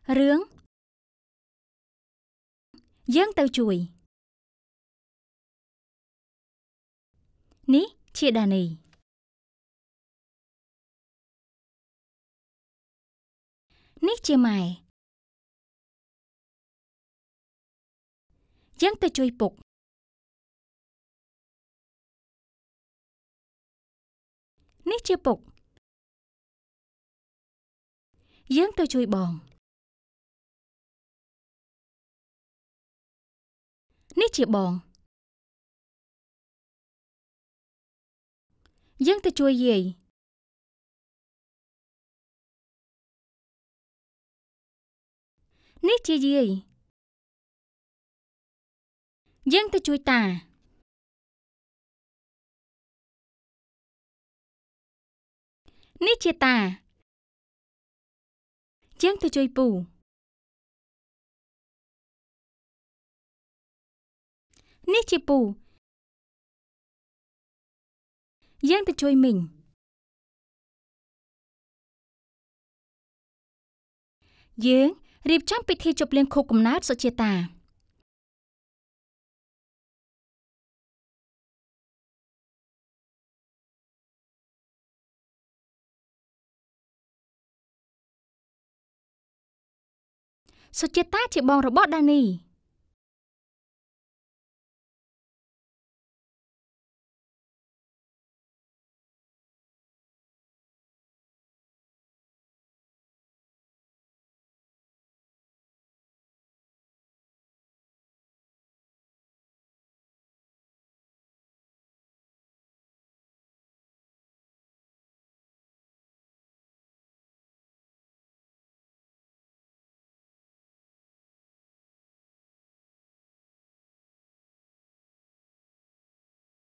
រឿងយើងទៅជួយនេះជាដានីនេះជាម៉ែយើងទៅជួយពុកនេះជាពុកយើងទៅជួយបងនេះជាបងយើងទៅជួយយាយនេះជាយាយយើងទៅជួយតានេះជាតាយើងទៅជួយពូនេះជាពូយើងទៅជួយមីងយើងរៀបចំពិធីជប់លៀងខួបកំណើតសុជាតាសុជាតាជាបងរបស់ដានី